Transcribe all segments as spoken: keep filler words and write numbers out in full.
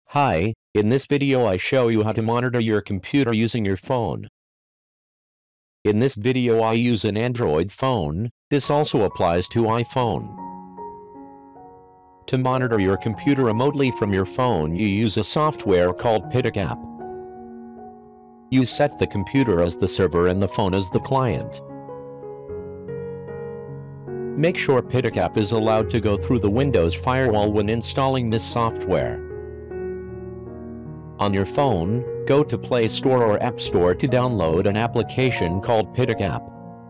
Hi, in this video I show you how to monitor your computer using your phone. In this video I use an Android phone. This also applies to iPhone. To monitor your computer remotely from your phone, you use a software called App. You set the computer as the server and the phone as the client. Make sure App is allowed to go through the Windows firewall when installing this software. On your phone, go to Play Store or App Store to download an application called App.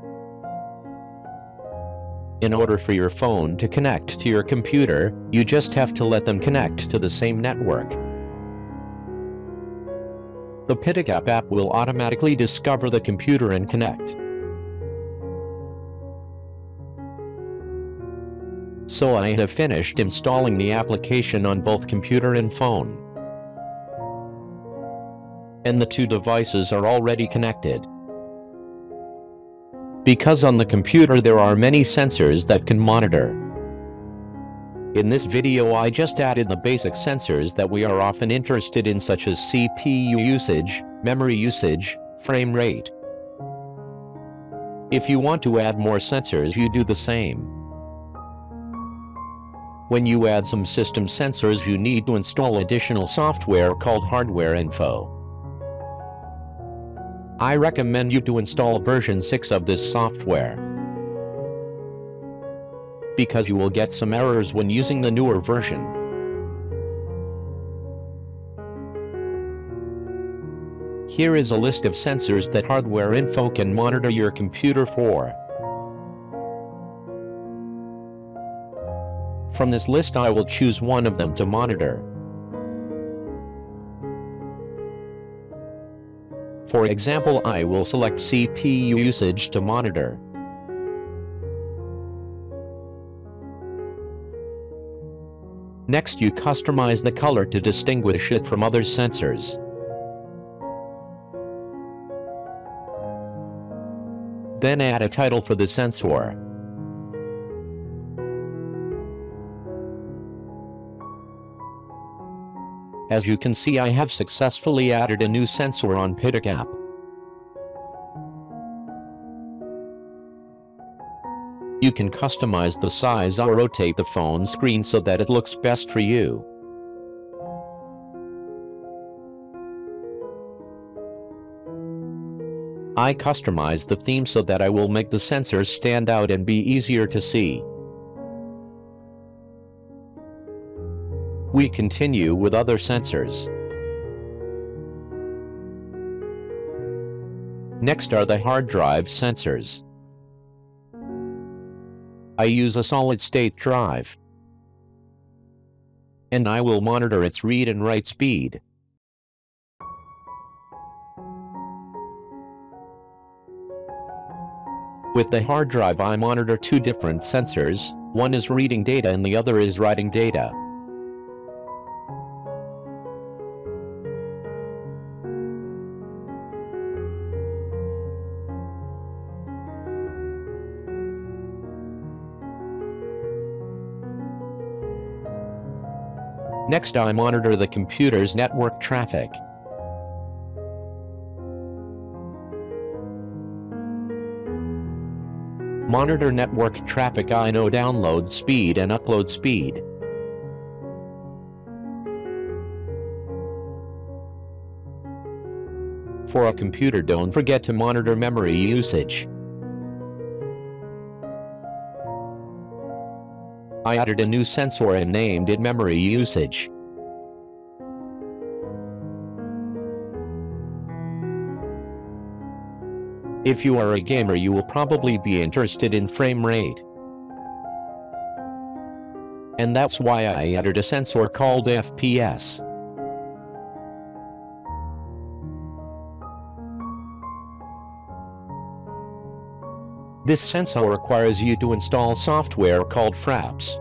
In order for your phone to connect to your computer, you just have to let them connect to the same network. The App app will automatically discover the computer and connect. So I have finished installing the application on both computer and phone. And the two devices are already connected. Because on the computer there are many sensors that can monitor. In this video I just added the basic sensors that we are often interested in, such as C P U usage, memory usage, frame rate. If you want to add more sensors, you do the same. When you add some system sensors, you need to install additional software called Hardware Info. I recommend you to install version six of this software, because you will get some errors when using the newer version. Here is a list of sensors that Hardware Info can monitor your computer for. From this list I will choose one of them to monitor. For example, I will select C P U usage to monitor. Next, you customize the color to distinguish it from other sensors. Then add a title for the sensor. As you can see, I have successfully added a new sensor on App. You can customize the size or rotate the phone screen so that it looks best for you. I customize the theme so that I will make the sensors stand out and be easier to see. We continue with other sensors. Next are the hard drive sensors. I use a solid-state drive, and I will monitor its read and write speed. With the hard drive I monitor two different sensors. One is reading data and the other is writing data. Next, I monitor the computer's network traffic. Monitor network traffic. I know download speed and upload speed. For a computer, don't forget to monitor memory usage. I added a new sensor and named it memory usage. If you are a gamer, you will probably be interested in frame rate. And that's why I added a sensor called F P S. This sensor requires you to install software called Fraps.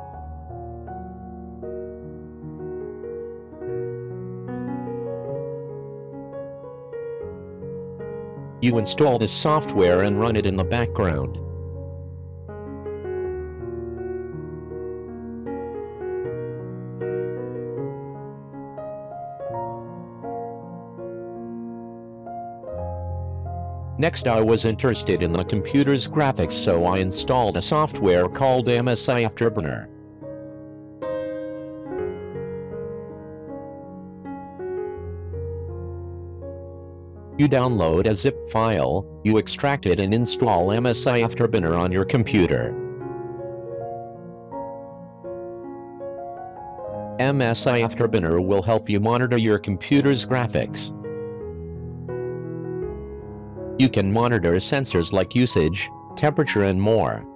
You install this software and run it in the background. Next, I was interested in the computer's graphics, so I installed a software called M S I Afterburner. You download a zip file, you extract it and install M S I Afterburner on your computer. M S I Afterburner will help you monitor your computer's graphics. You can monitor sensors like usage, temperature and more.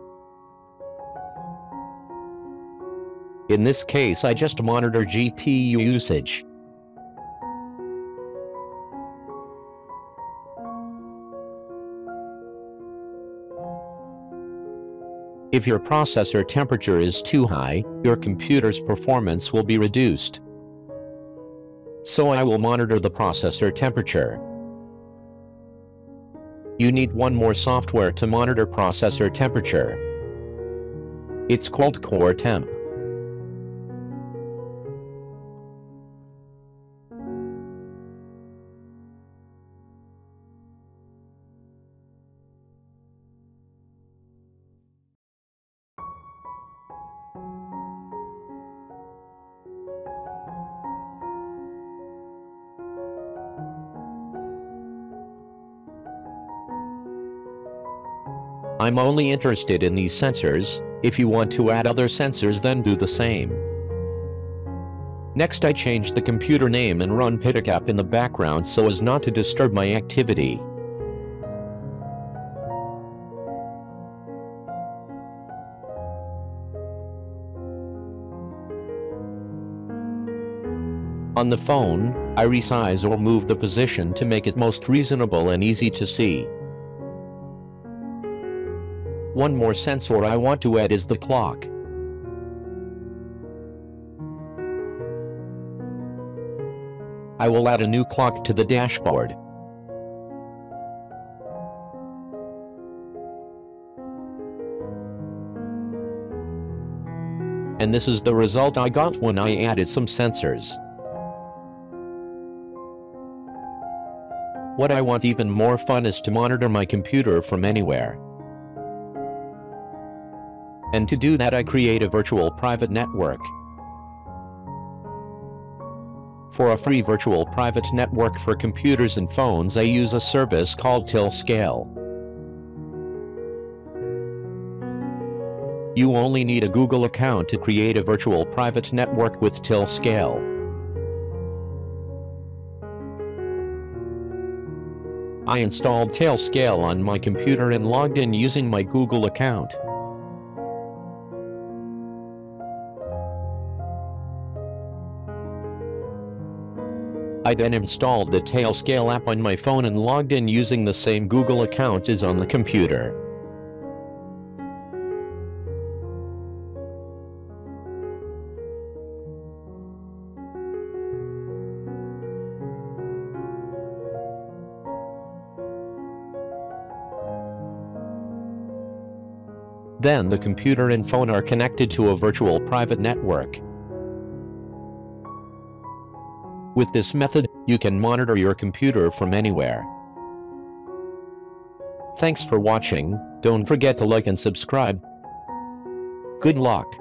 In this case, I just monitor G P U usage. If your processor temperature is too high, your computer's performance will be reduced. So I will monitor the processor temperature. You need one more software to monitor processor temperature. It's called Core Temp. I'm only interested in these sensors. If you want to add other sensors, then do the same. Next, I change the computer name and run PyTech in the background so as not to disturb my activity. On the phone, I resize or move the position to make it most reasonable and easy to see. One more sensor I want to add is the clock. I will add a new clock to the dashboard. And this is the result I got when I added some sensors. What I want even more fun is to monitor my computer from anywhere. And to do that, I create a virtual private network. For a free virtual private network for computers and phones, I use a service called TillScale. You only need a Google account to create a virtual private network with TillScale. I installed TillScale on my computer and logged in using my Google account. I then installed the TillScale app on my phone and logged in using the same Google account as on the computer. Then the computer and phone are connected to a virtual private network. With this method, you can monitor your computer from anywhere. Thanks for watching. Don't forget to like and subscribe. Good luck.